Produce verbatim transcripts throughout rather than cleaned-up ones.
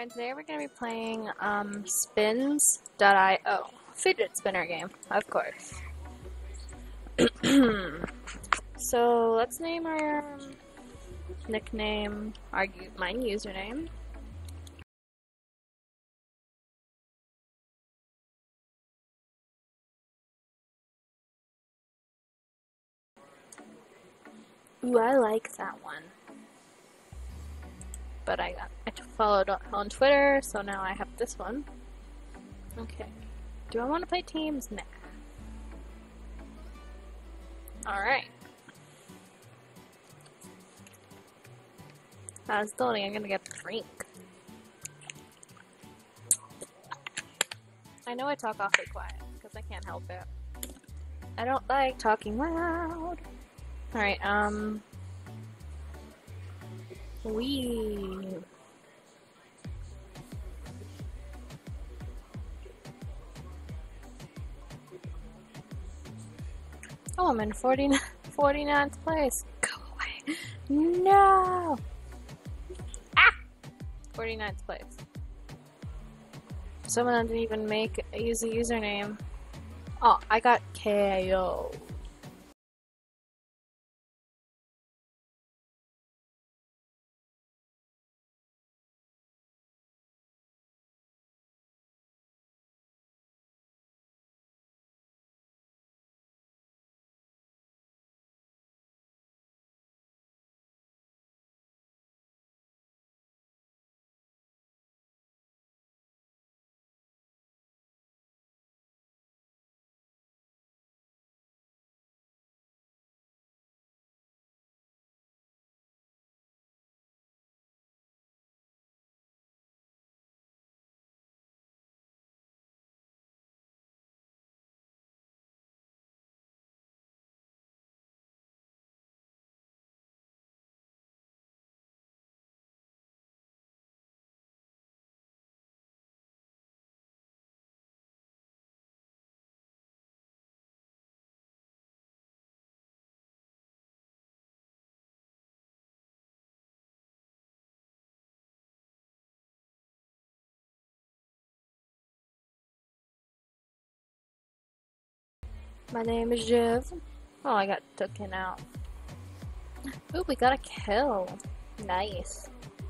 Alright, today we're going to be playing um, spins dot i o. Fidget spinner game, of course. So let's name our um, nickname, our mine username. Ooh, I like that one. But I got I followed on Twitter, so now I have this one. Okay. Do I want to play teams? Nah. Alright. As it's loading, I'm gonna get a drink. I know I talk awfully quiet, because I can't help it. I don't like talking loud. Alright, um... We. Oh, I'm in forty-ninth place. Go away. No! Ah! forty-ninth place. Someone didn't even make use a username. Oh, I got K O. My name is Jiv. Oh, I got taken out. Ooh, we got a kill. Nice.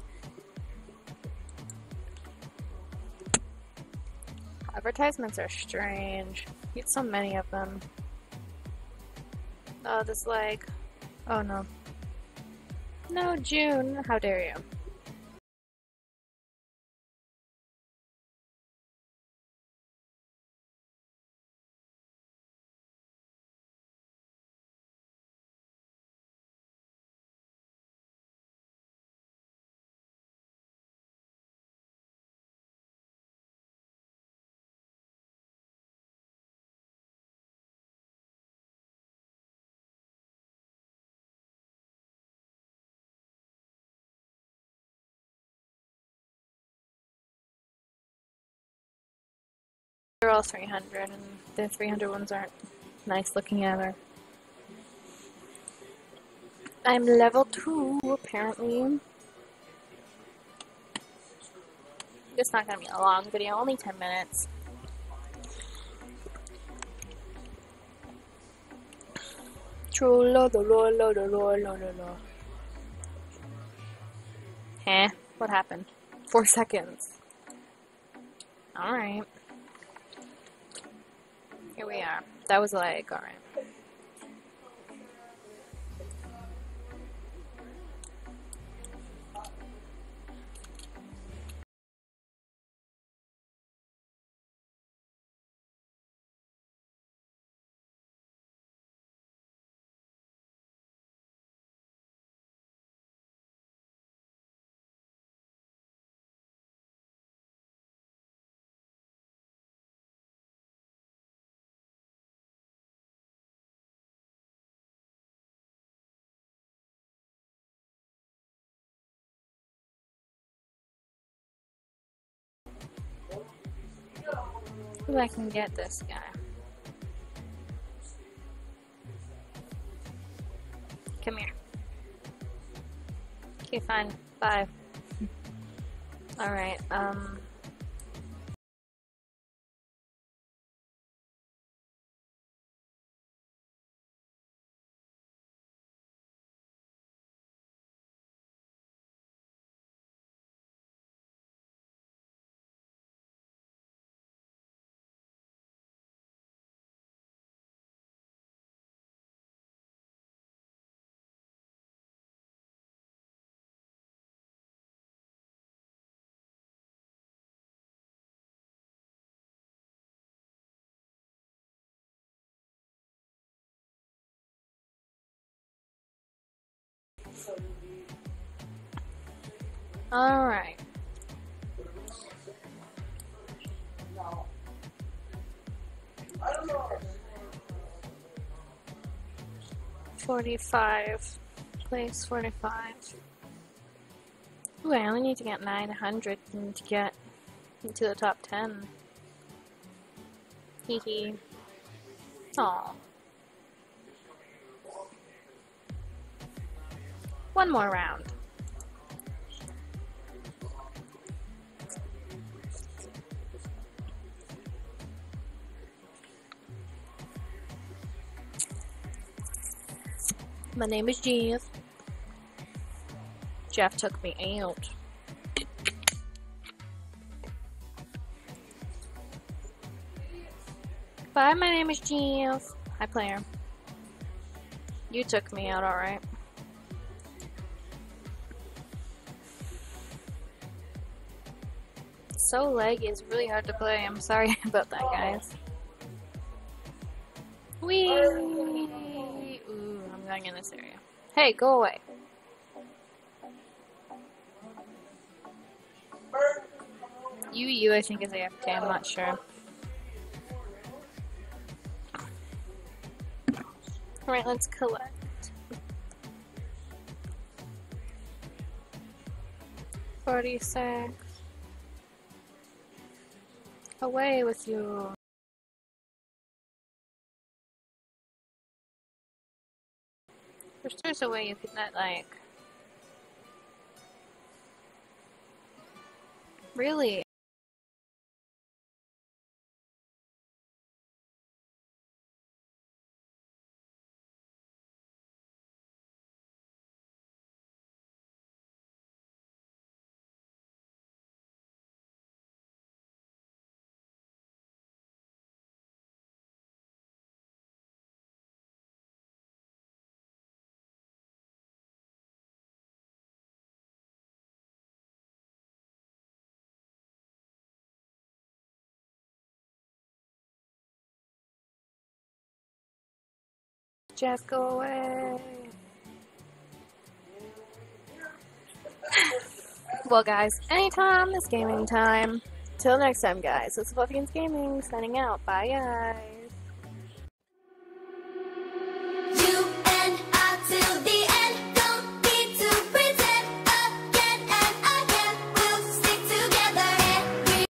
Advertisements are strange. You get so many of them. Oh, this like... Oh no. No, June. How dare you. They're all three hundred, and the three hundred ones aren't nice looking either. I'm level two, apparently. It's not gonna be a long video, only ten minutes. Heh, what happened? Four seconds. Alright. Here we are. That was like, alright. Ooh, I can get this guy. Come here. Okay, fine. Bye. Alright, um... Alright. Forty-five. Place forty-five. Ooh, I only need to get nine hundred to get into the top ten. Hee hee. Aw. One more round. My name is Jeff. Jeff took me out. Bye, my name is Jeff. Hi, player. You took me out, alright. So laggy, it's really hard to play. I'm sorry about that, guys. Whee! Ooh, I'm going in this area. Hey, go away. U U, I think, is A F K, I'm not sure. Alright, let's collect. forty-six. Away with you. There's, there's a way you could not, like... Really? Jeff, go away. Well, guys, anytime is gaming time. Till next time, guys. It's Fluffykins Gaming signing out. Bye, guys.